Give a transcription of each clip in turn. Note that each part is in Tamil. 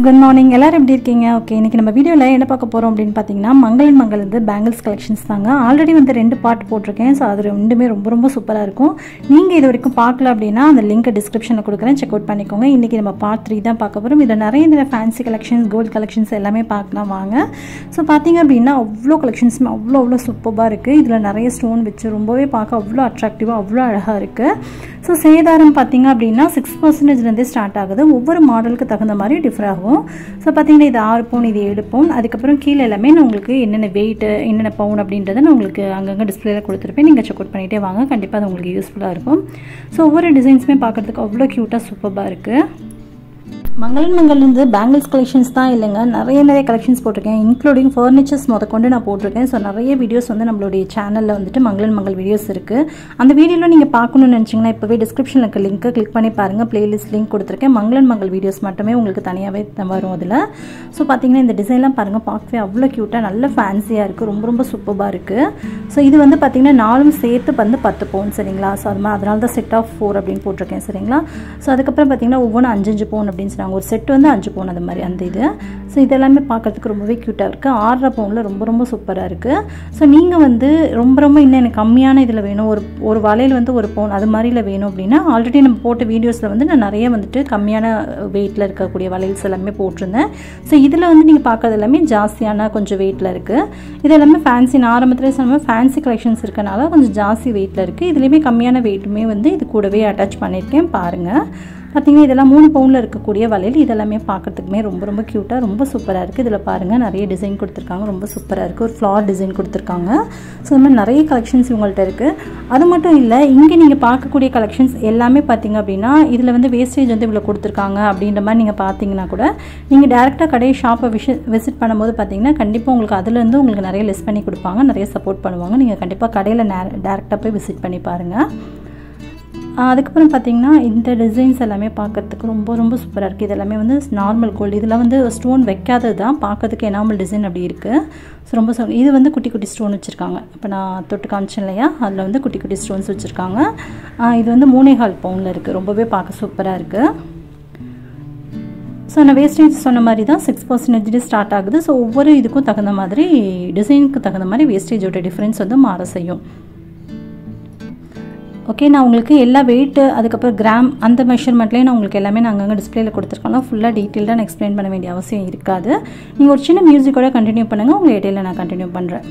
good morning. எல்லாரும் எப்படி இருக்கீங்க? ஓகே, இன்னைக்கு நம்ம வீடியோல என்ன பார்க்க போறோம் அப்படினு பாத்தீங்கன்னா மங்கள் அண்ட் மங்கள் வந்து பேங்கிள்ஸ் கலெக்ஷன்ஸ் தாங்க. ஆல்ரெடி வந்து ரெண்டு பார்ட் போட்டுருக்கேன். சோ அது ரெண்டுமே ரொம்ப சூப்பரா இருக்கும். நீங்க இது வரைக்கும் பார்க்கல அப்படினா அந்த லிங்க் டிஸ்கிரிப்ஷன்ல கொடுக்கிறேன். செக் அவுட் பண்ணிக்கோங்க. இன்னைக்கு நம்ம பார்ட் 3 தான் பார்க்க போறோம். இதுல நிறைய ஃபேன்சி கலெக்ஷன்ஸ், கோல்ட் கலெக்ஷன்ஸ் எல்லாமே பார்க்கலாம் வாங்க. சோ பாத்தீங்க அப்படினா அவ்ளோ கலெக்ஷன்ஸ் அவ்ளோ சூப்பரா இருக்கு. இதுல நிறைய ஸ்டோன் வெச்சு ரொம்பவே பார்க்க அவ்ளோ அட்ராக்டிவா அவ்ளோ அழகா இருக்கு. சோ சேதாரம் பாத்தீங்க அப்படினா 6% ல இருந்தே ஸ்டார்ட் ஆகுது. ஒவ்வொரு மாடலுக்கு தகுந்த மாதிரி டிஃபர் ஆகும். சோ பாத்தீங்கன்னா இது 6 பவுன், இது 7 பவுன். அதுக்கு அப்புறம் கீழ எல்லாமே நான் உங்களுக்கு என்னென்ன வெயிட், என்னென்ன பவுன் அப்படின்றத நான் உங்களுக்கு அங்கங்க டிஸ்ப்ளேல கொடுத்திருப்பேன். நீங்க செக் அவுட் பண்ணிட்டே வாங்க. கண்டிப்பா அது உங்களுக்கு யூஸ்ஃபுல்லா இருக்கும். சோ ஒவ்வொரு டிசைன்ஸ்மே பார்க்கிறதுக்கு அவ்ளோ கியூட்டா சூப்பரா இருக்கு. மங்கள் அண்ட் மங்கள் வந்து பேங்கிள்ஸ் கலெக்ஷன்ஸ் தான் இல்லைங்க, நிறைய கலெக்ஷன்ஸ் போட்டிருக்கேன். இன்க்ளூடிங் ஃபர்னிச்சர்ஸ் முதற்கொண்டு நான் போட்டிருக்கேன். ஸோ நிறைய வீடியோஸ் வந்து நம்மளுடைய சேனலில் வந்துட்டு மங்கள் அண்ட் மங்கள் வீடியோஸ் இருக்குது. அந்த வீடியோவில் நீங்கள் பார்க்கணும்னு நினச்சிங்கன்னா இப்போவே டிஸ்கிரிப்ஷனில் இருக்க லிங்க்கை கிளிக் பண்ணி பாருங்கள். பிளேலிஸ்ட் லிங்க் கொடுத்துருக்கேன். மங்கள் அண்ட் மங்கள் வீடியோஸ் மட்டுமே உங்களுக்கு தனியாகவே வரும் அதில். ஸோ பார்த்தீங்கன்னா இந்த டிசைன்லாம் பாருங்கள், பார்க்கவே அவ்வளோ க்யூட்டாக நல்ல ஃபேன்சியாக இருக்குது. ரொம்ப சூப்பராக இருக்குது. ஸோ இது வந்து பார்த்தீங்கன்னா 4 சேர்த்து வந்து 10 பவுன் சரிங்களா. ஸோ அது மாதிரி அதனால தான் செட் ஆஃப் 4 அப்படின்னு போட்டிருக்கேன் சரிங்களா. ஸோ அதுக்கப்புறம் பார்த்தீங்கன்னா ஒவ்வொன்றும் 5 பவுன் அப்படின்னு நாங்கள் ஒரு செட் வந்து 5 பவுன் அந்த மாதிரி அந்த இது. ஸோ இதெல்லாமே பார்க்கறதுக்கு ரொம்பவே க்யூட்டாக இருக்குது. 6.5 பவுனில் ரொம்ப சூப்பராக இருக்குது. ஸோ நீங்கள் வந்து ரொம்ப இன்னும் எனக்கு கம்மியான இதில் வேணும், ஒரு வளையல் வந்து 1 பவுன் அது மாதிரில வேணும் அப்படின்னா ஆல்ரெடி நம்ம போட்ட வீடியோஸில் வந்து நான் நிறைய வந்துட்டு கம்மியான வெயிட்டில் இருக்கக்கூடிய வளையல்ஸ் எல்லாமே போட்டிருந்தேன். ஸோ இதில் வந்து நீங்கள் பார்க்கறது எல்லாமே ஜாஸ்தியான கொஞ்சம் வெயிட்டில் இருக்குது. இது எல்லாமே ஃபேன்சி, நான் ஆரம்பத்திலே சொன்ன ஃபேன்சி கலெக்ஷன்ஸ் இருக்கனால கொஞ்சம் ஜாஸ்தி வெயிட்டில் இருக்குது. இதுலேயுமே கம்மியான வெயிட்டுமே வந்து இது கூடவே அட்டாச் பண்ணியிருக்கேன் பாருங்கள். பார்த்தீங்கன்னா இதெல்லாம் 3 பவுனில் இருக்கக்கூடிய வளையல். இதெல்லாமே பார்க்கறதுக்குமே ரொம்ப க்யூட்டாக ரொம்ப சூப்பராக இருக்குது. இதில் பாருங்கள் நிறைய டிசைன் கொடுத்துருக்காங்க, ரொம்ப சூப்பராக இருக்குது. ஒரு ஃப்ளார் டிசைன் கொடுத்துருக்காங்க. ஸோ இந்த மாதிரி நிறைய கலெக்ஷன்ஸ் இவங்கள்ட்ட இருக்குது. அது மட்டும் இல்லை, இங்கே நீங்கள் பார்க்கக்கூடிய கலெக்ஷன்ஸ் எல்லாமே பார்த்தீங்க அப்படின்னா இதில் வந்து வேஸ்டேஜ் வந்து இவ்வளோ கொடுத்துருக்காங்க அப்படின்ற மாதிரி நீங்கள் பார்த்தீங்கன்னா கூட நீங்கள் டேரெக்டாக கடை ஷாப்பை விசிட் பண்ணும்போது பார்த்தீங்கன்னா கண்டிப்பாக உங்களுக்கு அதுலேருந்து உங்களுக்கு நிறைய லெஸ் பண்ணி கொடுப்பாங்க, நிறைய சப்போர்ட் பண்ணுவாங்க. நீங்கள் கண்டிப்பாக கடையில் டேரெக்டாக போய் விசிட் பண்ணி பாருங்கள். அதுக்கப்புறம் பார்த்தீங்கன்னா இந்த டிசைன்ஸ் எல்லாமே பார்க்கறதுக்கு ரொம்ப சூப்பராக இருக்குது. இது எல்லாமே வந்து நார்மல் கோல்டு. இதில் வந்து ஸ்டோன் வைக்காதது தான், பார்க்கறதுக்கு எனாமல் டிசைன் அப்படி இருக்குது. ஸோ ரொம்ப இது வந்து குட்டி ஸ்டோன் வச்சுருக்காங்க. இப்போ நான் தொட்டு காமிச்சேன் இல்லையா, அதில் வந்து குட்டி ஸ்டோன்ஸ் வச்சுருக்காங்க. இது வந்து 3.25 பவுனில் இருக்குது. ரொம்பவே பார்க்க சூப்பராக இருக்குது. ஸோ நான் வேஸ்டேஜ் சொன்ன மாதிரி தான் 6% ஸ்டார்ட் ஆகுது. ஸோ ஒவ்வொரு இதுக்கும் தகுந்த மாதிரி டிசைனுக்கு தகுந்த மாதிரி வேஸ்டேஜோட டிஃப்ரென்ஸ் வந்து மாற செய்யும். ஓகே, நான் உங்களுக்கு எல்லா வெயிட்டு அதுக்கப்புறம் கிராம் அந்த மெஷர்மெண்ட்லேயே நான் உங்களுக்கு எல்லாமே நான் அங்கங்கே டிஸ்பிளேல கொடுத்துருக்கோம். ஃபுல்லாக டீட்டெயில்டாக நான் எக்ஸ்பிளைன் பண்ண வேண்டிய அவசியம் இருக்காது. நீங்கள் ஒரு சின்ன மியூசிக்கோட கண்டினியூ பண்ணுங்கள், உங்கள் இடையில நான் கண்டினியூ பண்ணுறேன்.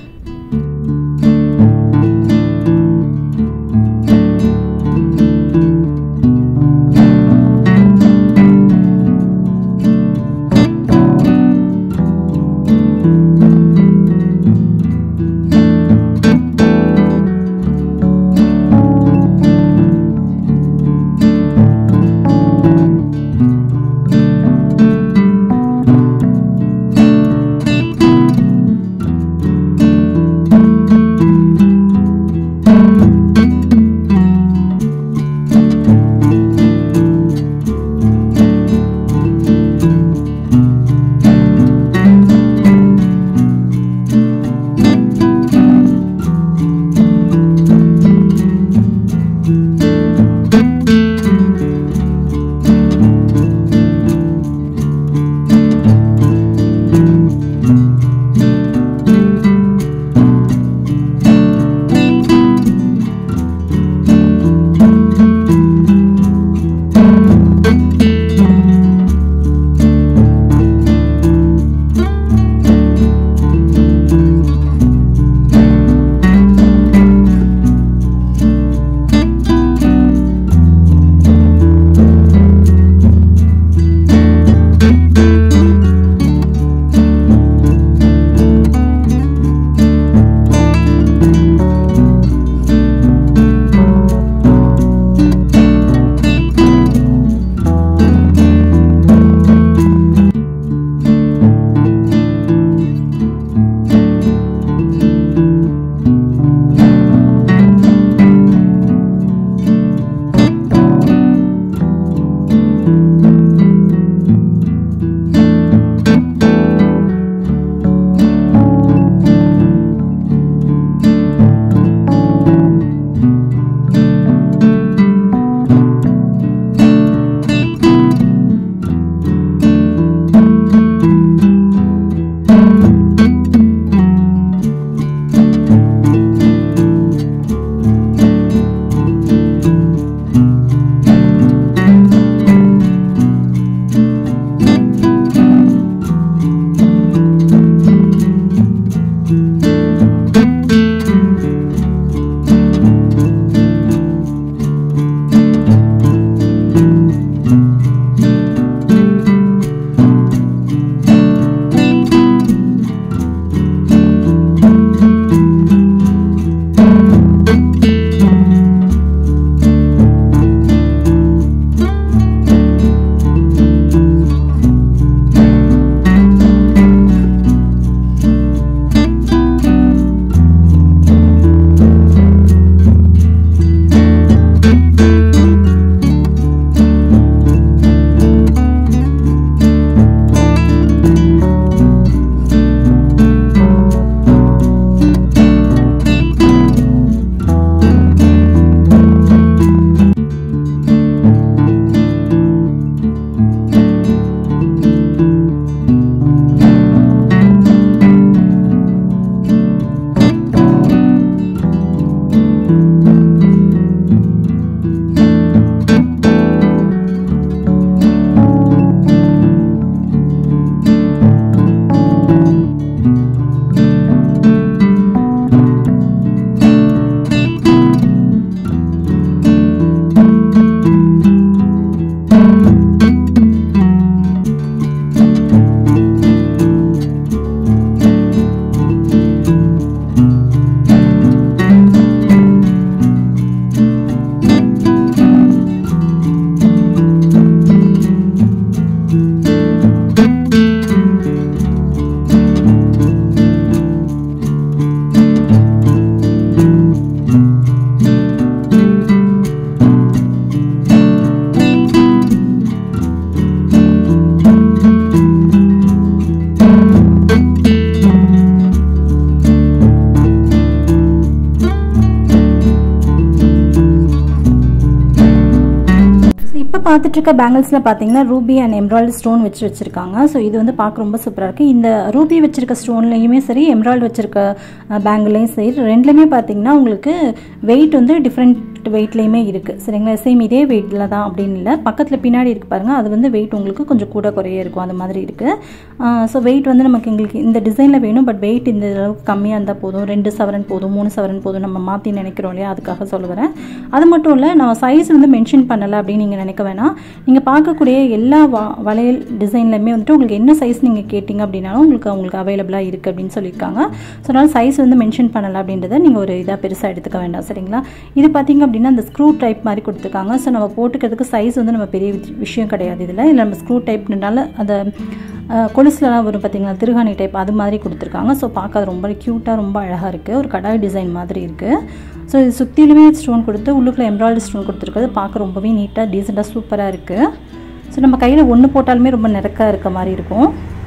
பார்த்துட்டு இருக்க பேங்கிள்ஸில் பார்த்தீங்கன்னா ரூபி அண்ட் எம்ராய்டு ஸ்டோன் வச்சுருக்காங்க. ஸோ இது வந்து பார்க்க ரொம்ப சூப்பராக இருக்குது. இந்த ரூபி வச்சிருக்க ஸ்டோன்லையுமே சரி, எம்ராய்டு வச்சிருக்க பேங்கிளையும் சரி, ரெண்டுலேயுமே பார்த்தீங்கன்னா உங்களுக்கு வெயிட் வந்து டிஃப்ரெண்ட் வெயிட்லேயுமே இருக்குது. சரிங்களா? சேம் இதே வெயிட்டில் தான் அப்படின்னு இல்லை, பக்கத்தில் பின்னாடி இருக்குது பாருங்கள், அது வந்து வெயிட் உங்களுக்கு கொஞ்சம் கூட குறைய இருக்கும், அந்த மாதிரி இருக்குது. ஸோ வெயிட் வந்து எங்களுக்கு இந்த டிசைனில் வேணும், பட் வெயிட் இந்த அளவுக்கு கம்மியாக இருந்தால் போதும், 2 சவரன் போதும், 3 சவரன் போதும் நம்ம மாற்றி நினைக்கிறோம் இல்லையா, அதுக்காக சொல்லுவேன். அது மட்டும் இல்லை, நான் சைஸ் வந்து மென்ஷன் பண்ணலை அப்படின்னு நீங்கள் நினைக்க வேணாம். நீங்கள் பார்க்கக்கூடிய எல்லா வளையல் டிசைன்லையுமே வந்துட்டு உங்களுக்கு என்ன சைஸ் நீங்கள் கேட்டிங்க அப்படின்னாலும் உங்களுக்கு அவைலபிளாக இருக்குது அப்படின்னு சொல்லியிருக்காங்க. ஸோ அதனால் சைஸ் வந்து மென்ஷன் பண்ணலை அப்படின்றத நீங்கள் ஒரு இதாக பெருசாக எடுத்துக்க வேண்டாம். சரிங்களா? இது பார்த்தீங்க அப்படின்னா அந்த ஸ்க்ரூ டைப் மாதிரி கொடுத்துருக்காங்க. ஸோ நம்ம போட்டுக்கிறதுக்கு சைஸ் வந்து நம்ம பெரிய விஷயம் கிடையாது. இதில் நம்ம ஸ்க்ரூ டைப்னால அந்த கொலுசுலலாம் வரும் பார்த்தீங்களா, திருகாணி டைப், அது மாதிரி கொடுத்துருக்காங்க. ஸோ பார்க்க ரொம்ப க்யூட்டாக ரொம்ப அழகாக இருக்குது. ஒரு கடாய் டிசைன் மாதிரி இருக்குது. ஸோ இது சுற்றிலுமே ஸ்டோன் கொடுத்து உள்ளுக்குள்ள எம்ப்ராய்டரி ஸ்டோன் கொடுத்துருக்குறது பார்க்க ரொம்பவே நீட்டாக டீசெண்டாக சூப்பராக இருக்குது. ஸோ நம்ம கையில் ஒன்று போட்டாலுமே ரொம்ப நெருக்காக இருக்க மாதிரி இருக்கும்.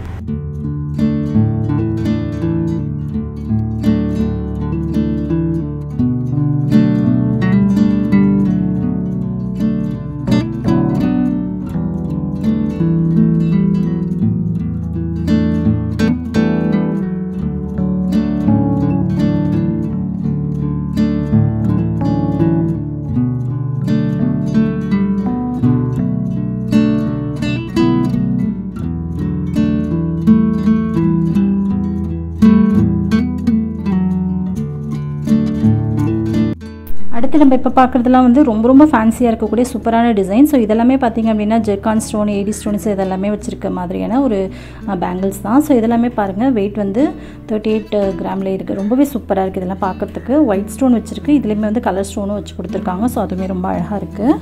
அடுத்து நம்ம இப்போ பார்க்குறதுலாம் வந்து ரொம்ப ரொம்ப ஃபேன்சியாக இருக்கக்கூடிய சூப்பரான டிசைன். ஸோ இதெல்லாமே பார்த்திங்க அப்படின்னா ஜெர்கான் ஸ்டோன், ஏடி ஸ்டோன்ஸ் இதெல்லாமே வச்சுருக்க மாதிரியான ஒரு பேங்கிள்ஸ் தான். ஸோ இதெல்லாமே பாருங்கள் வெயிட் வந்து 38 கிராமில் இருக்குது. ரொம்பவே சூப்பராக இருக்குது. இதெல்லாம் பார்க்குறதுக்கு ஒயிட் ஸ்டோன் வச்சுருக்கு, இதுலேயுமே வந்து கலர் ஸ்டோனும் வச்சு கொடுத்துருக்காங்க. ஸோ அதுவுமே ரொம்ப அழகாக இருக்குது.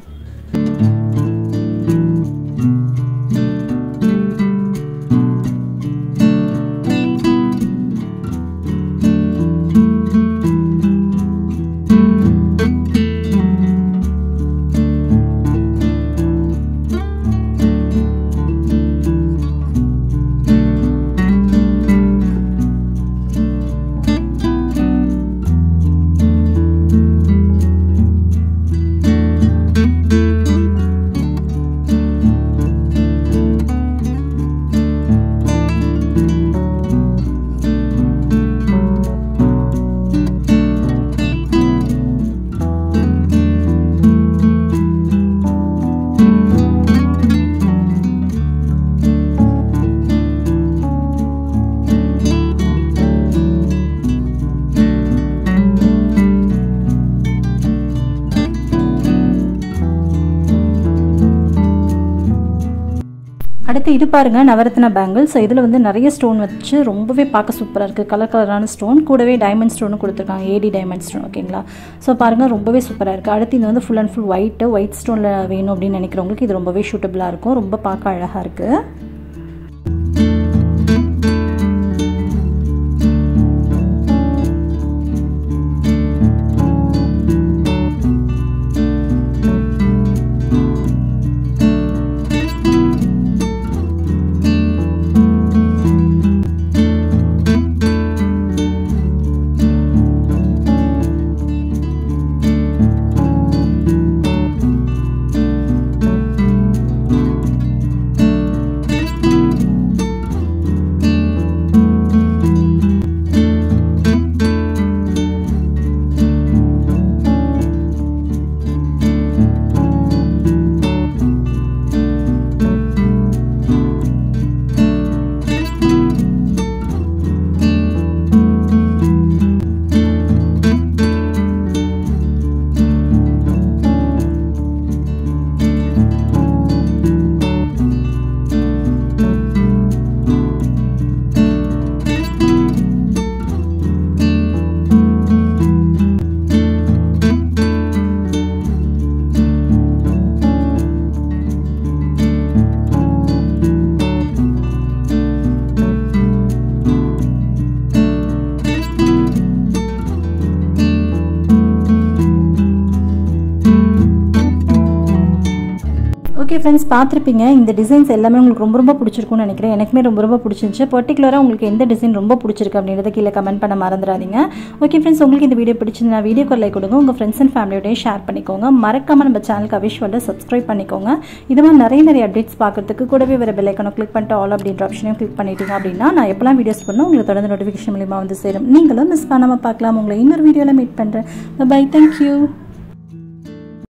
அடுத்து இது பாருங்கள் நவரத்னா பேங்கிள். ஸோ இதில் வந்து நிறைய ஸ்டோன் வச்சு ரொம்பவே பார்க்க சூப்பராக இருக்குது. கலர் கலரான ஸ்டோன், கூடவே டைமண்ட் ஸ்டோனும் கொடுத்துருக்காங்க, ஏடி டைமண்ட் ஸ்டோன். ஓகேங்களா? ஸோ பாருங்கள் ரொம்பவே சூப்பராக இருக்குது. அடுத்து இது வந்து ஃபுல் அண்ட் ஃபுல் ஒயிட் ஸ்டோனில் வேணும் அப்படின்னு நினைக்கிறவங்களுக்கு இது ரொம்பவே சூட்டபுளாக இருக்கும். ரொம்ப பார்க்க அழகாக இருக்குது. ஃப்ரெண்ட்ஸ், பார்த்துருப்பீங்க இந்த டிசைன்ஸ் எல்லாமே உங்களுக்கு ரொம்ப ரொம்ப பிடிச்சிருக்கும்னு நினைக்கிறேன். எனக்குமே ரொம்ப ரொம்ப பிடிச்சிருந்துச்சு. பர்டிகுலராக உங்களுக்கு எந்த டிசைன் ரொம்ப பிடிச்சிருக்கு அப்படின்றத கீழே கமெண்ட் பண்ண மறந்துடாதீங்க. ஓகே ஃப்ரெண்ட்ஸ், உங்களுக்கு இந்த வீடியோ பிடிச்சிருந்தா வீடியோக்கு லைக் கொடுங்க, உங்கள் ஃப்ரெண்ட்ஸ் அண்ட் ஃபேமிலியோடய ஷேர் பண்ணிக்கோங்க. மறக்காமல் நம்ம சேனலுக்கு அவிஷ்வல்ல சப்ஸ்கிரைப் பண்ணிக்கோங்க. இது மாதிரி நிறைய அப்டேட்ஸ் பார்க்கறதுக்கு கூடவே வர பெல் ஐக்கானை கிளிக் பண்ணிட்டு ஆல் அப்படின்ற ஆப்ஷனையும் கிளிக் பண்ணிட்டீங்க அப்படின்னா நான் எப்பெல்லாம் வீடியோஸ் பண்ணணும் உங்களுக்கு தொடர்ந்து நோட்டிஃபிகேஷன் மூலியமாக வந்து சேரும். நீங்களும் மிஸ் பண்ணாமல் பார்க்கலாம். உங்களை இன்னொரு வீடியோவில் மீட் பண்ணுறேன். Bye, thank you.